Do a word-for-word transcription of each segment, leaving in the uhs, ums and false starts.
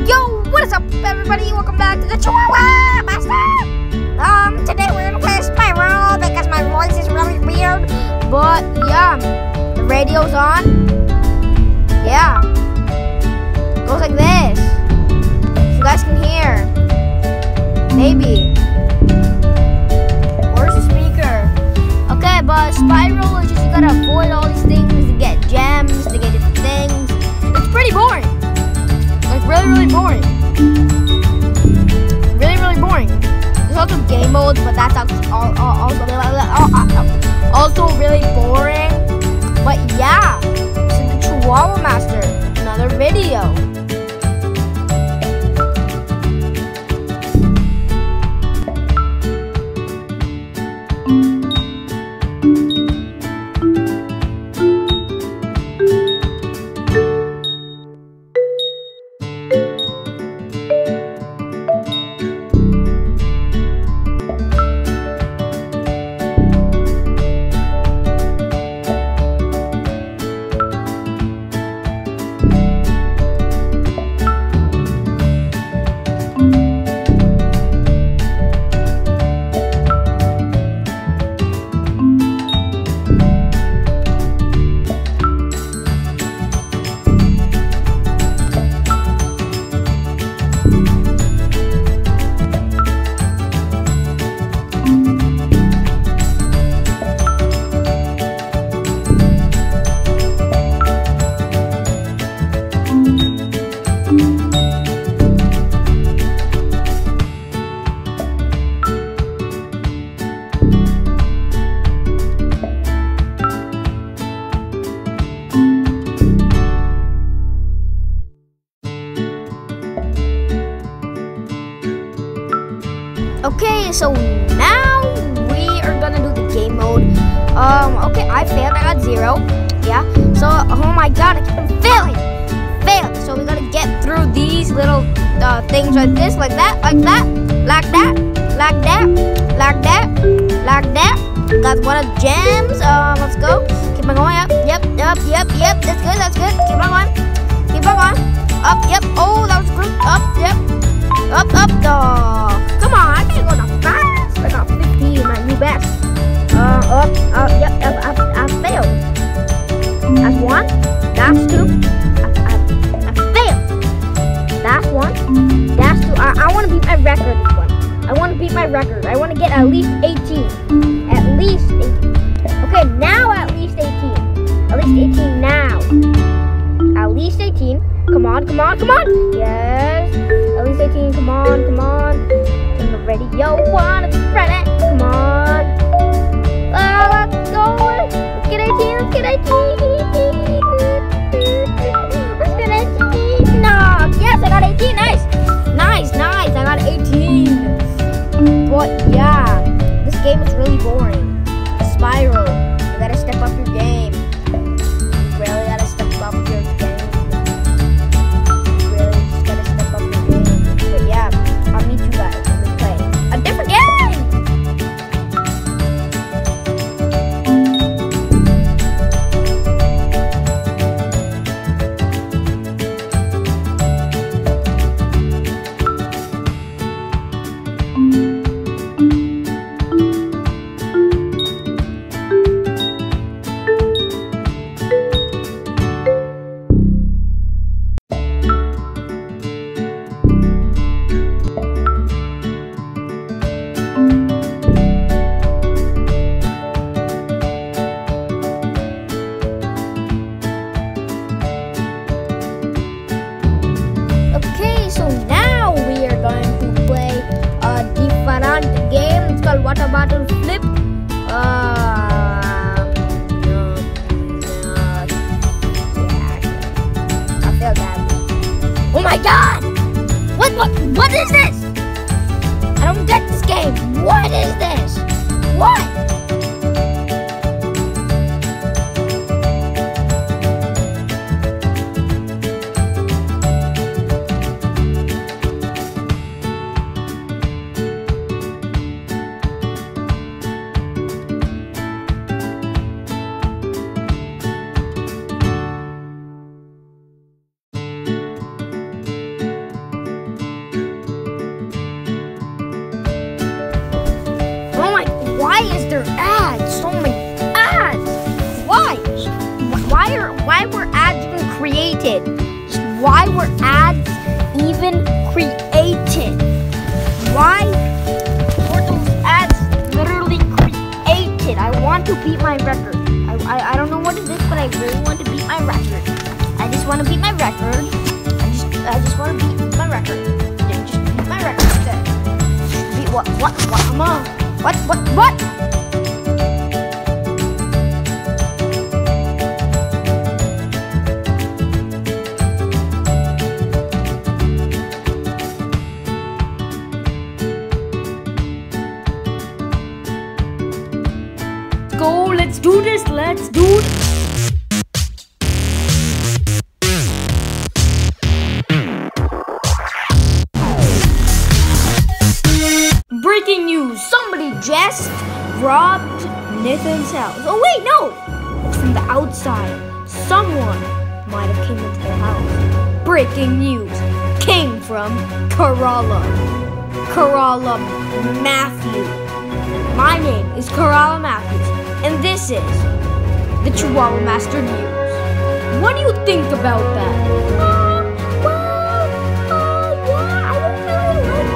Yo, what is up, everybody? Welcome back to the Chihuahua Master. Um, today we're gonna play Spyro because my voice is really weird. But yeah, the radio's on. Yeah, goes like this. So you guys can hear. Maybe. Where's the speaker? Okay, but Spyro is just you gotta avoid all these things to get gems, to get different things. It's pretty boring. Like really, really boring. Really, really boring. There's also game modes, but that's also also really boring. But yeah, this is the Chihuahua Master. Another video. Okay, so now we are gonna do the game mode. Um, okay, I failed. I got zero. Yeah. So, oh my god, I keep on failing. Failed. So we gotta get through these little uh, things like this, like that, like that, like that, like that, like that, like that. Got one of the gems. Um, let's go. Keep on going up. Yep, yep, yep, yep. That's good. That's good. Keep on going. Keep on going. Up. Yep. Oh, that was good. Up. Yep. Up, up, dog. Come on, I can't go that fast. I got fifteen, my new best. Uh, up, up, yep, yep, I, I failed. That's one. That's two. I, I, I failed. That's one. That's two. I, I want to beat my record this one. I want to beat my record. I want to get at least eighteen. At least eighteen. Okay, now at least eighteen. At least eighteen now. At least eighteen. Come on, come on, come on. Yes. At least eighteen. Come on, come on. Turn the radio on. It's Friday. Come on. Uh, let's go. Let's get eighteen. Let's get eighteen. Let's get eighteen. No. Yes, I got eighteen. Nice. Nice, nice. I got eighteen. But yeah, this game is really boring. Spyro, you gotta step up your game. You really gotta step up your game. Water bottle flip. Uh, no, no, yeah, I failed that. Oh my god! What? What? What is this? I don't get this game. What is this? What? why were ads even created? Why were those ads literally created? I want to beat my record. I, I, I don't know what it is, but I really want to beat my record. I just want to beat my record. I just I just want to beat my record. Yeah, just beat my record. Okay. Beat what? What? What? Come on. What? What? What? Go, let's do this, let's do this. Breaking news, somebody just robbed Nathan's house. Oh wait, no, it's from the outside. Someone might have came into their house. Breaking news came from Kerala. Kerala Matthews. My name is Kerala Matthews. And this is the Chihuahua Master News. What do you think about that? Um, well, uh, yeah, I don't really like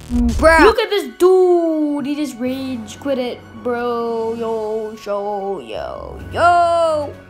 Bro. Look at this dude. He just rage quit it, bro. Yo, show, yo, yo.